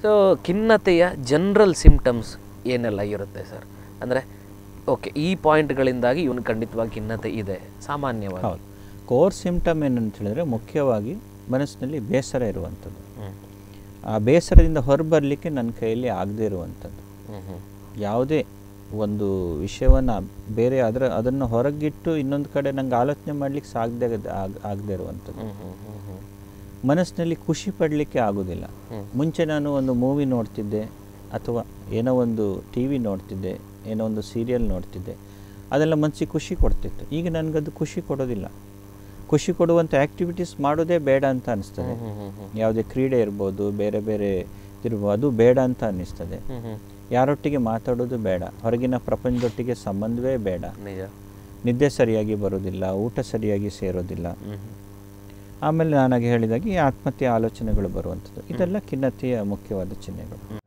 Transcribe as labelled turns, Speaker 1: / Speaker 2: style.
Speaker 1: So ಖಿನ್ನತೆಯ general symptoms ಏನೆಲ್ಲ ಇರುತ್ತೆ sir? ಅಂದರೆ ಓಕೆ, ಈ ಪಾಯಿಂಟ್ಗಳಿಂದಾಗಿ ಇವನು ಖಂಡಿತವಾಗಿ ಖಿನ್ನತೆ ಇದೆ ಸಾಮಾನ್ಯವಾಗಿ.
Speaker 2: ಹೌದು. ಕೋರ್ ಸಿಂಪ್ಟಮ್ ಏನಂತ ಹೇಳಿದ್ರೆ ಮುಖ್ಯವಾಗಿ ಮನಸ್ಸಿನಲ್ಲಿ ಬೇಸರ ಇರುವಂಥದ್ದು. ಆ ಬೇಸರದಿಂದ ಹೊರಬರಲಿಕ್ಕೆ ನನ್ನ ಕೈಯಲ್ಲಿ ಆಗದೇ ಇರುವಂಥದ್ದು. ಯಾವುದೇ ಒಂದು ವಿಷಯವನ್ನು ಬೇರೆ ಅದನ್ನು ಹೊರಗಿಟ್ಟು ಇನ್ನೊಂದು ಕಡೆ ನಂಗೆ ಆಲೋಚನೆ ಮಾಡಲಿಕ್ಕೆ ಆಗದೇ ಇರುವಂಥದ್ದು. ಮನಸ್ಸಿನಲ್ಲಿ ಖುಷಿ ಪಡಲಿಕ್ಕೆ ಆಗೋದಿಲ್ಲ. ಮುಂಚೆ ನಾನು ಒಂದು ಮೂವಿ ನೋಡ್ತಿದ್ದೆ ಅಥವಾ ಏನೋ ಒಂದು ಟಿ ವಿ ನೋಡ್ತಿದ್ದೆ, ಏನೋ ಒಂದು ಸೀರಿಯಲ್ ನೋಡ್ತಿದ್ದೆ, ಅದೆಲ್ಲ ಮನಸ್ಸಿಗೆ ಖುಷಿ ಕೊಡ್ತಿತ್ತು. ಈಗ ನನಗದು ಖುಷಿ ಕೊಡೋದಿಲ್ಲ. ಖುಷಿ ಕೊಡುವಂಥ ಆ್ಯಕ್ಟಿವಿಟೀಸ್ ಮಾಡೋದೇ ಬೇಡ ಅಂತ ಅನ್ನಿಸ್ತದೆ. ಯಾವುದೇ ಕ್ರೀಡೆ ಇರ್ಬೋದು, ಬೇರೆ ಬೇರೆ ಇರ್ಬೋದು, ಅದು ಬೇಡ ಅಂತ ಅನ್ನಿಸ್ತದೆ. ಯಾರೊಟ್ಟಿಗೆ ಮಾತಾಡೋದು ಬೇಡ, ಹೊರಗಿನ ಪ್ರಪಂಚದೊಟ್ಟಿಗೆ ಸಂಬಂಧವೇ ಬೇಡ, ನಿದ್ದೆ ಸರಿಯಾಗಿ ಬರೋದಿಲ್ಲ, ಊಟ ಸರಿಯಾಗಿ ಸೇರೋದಿಲ್ಲ. ಆಮೇಲೆ ನಾನಾಗಿ ಹೇಳಿದಾಗೆ ಈ ಆತ್ಮಹತ್ಯೆ ಆಲೋಚನೆಗಳು ಬರುವಂಥದ್ದು, ಇದೆಲ್ಲ ಖಿನ್ನತೆಯ ಮುಖ್ಯವಾದ ಚಿಹ್ನೆಗಳು.